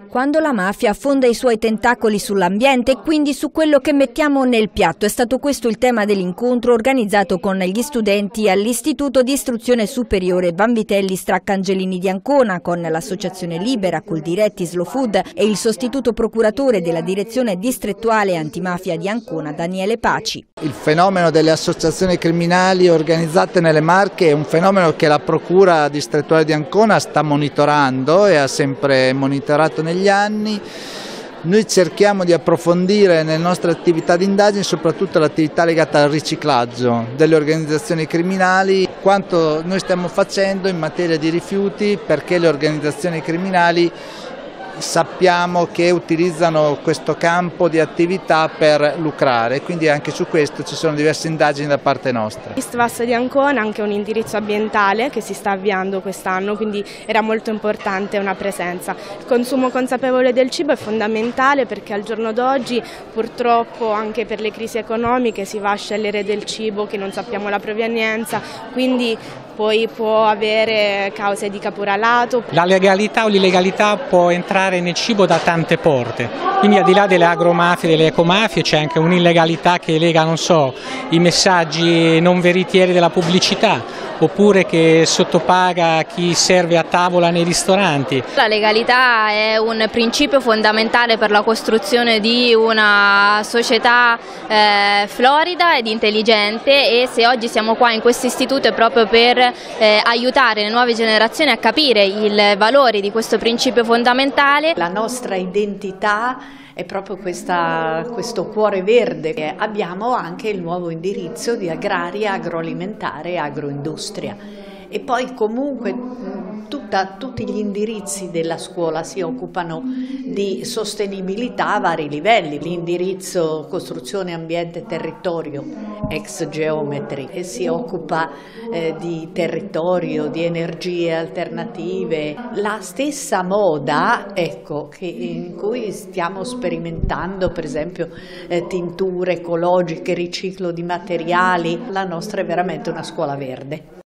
Quando la mafia affonda i suoi tentacoli sull'ambiente e quindi su quello che mettiamo nel piatto, è stato questo il tema dell'incontro organizzato con gli studenti all'Istituto di Istruzione Superiore Vanvitelli Straccangelini di Ancona, con l'Associazione Libera, Coldiretti, Slow Food e il sostituto procuratore della Direzione Distrettuale Antimafia di Ancona, Daniele Paci. Il fenomeno delle associazioni criminali organizzate nelle Marche è un fenomeno che la Procura Distrettuale di Ancona sta monitorando e ha sempre monitorato negli anni. Noi cerchiamo di approfondire nelle nostre attività di indagine soprattutto l'attività legata al riciclaggio delle organizzazioni criminali, quanto noi stiamo facendo in materia di rifiuti, perché le organizzazioni criminali sappiamo che utilizzano questo campo di attività per lucrare, quindi anche su questo ci sono diverse indagini da parte nostra. Istvass di Ancona ha anche un indirizzo ambientale che si sta avviando quest'anno, quindi era molto importante una presenza. Il consumo consapevole del cibo è fondamentale perché al giorno d'oggi purtroppo anche per le crisi economiche si va a scegliere del cibo che non sappiamo la provenienza, quindi poi può avere cause di caporalato. La legalità o l'illegalità può entrare nel cibo da tante porte, quindi al di là delle agromafie e delle ecomafie c'è anche un'illegalità che lega, non so, i messaggi non veritieri della pubblicità, oppure che sottopaga chi serve a tavola nei ristoranti. La legalità è un principio fondamentale per la costruzione di una società florida ed intelligente, e se oggi siamo qua in questo istituto è proprio per aiutare le nuove generazioni a capire i valori di questo principio fondamentale. La nostra identità è proprio questo cuore verde. Abbiamo anche il nuovo indirizzo di agraria, agroalimentare e agroindustria. E poi comunque tutti gli indirizzi della scuola si occupano di sostenibilità a vari livelli. L'indirizzo costruzione, ambiente e territorio, ex geometri, e si occupa di territorio, di energie alternative. La stessa moda, ecco, in cui stiamo sperimentando per esempio tinture ecologiche, riciclo di materiali. La nostra è veramente una scuola verde.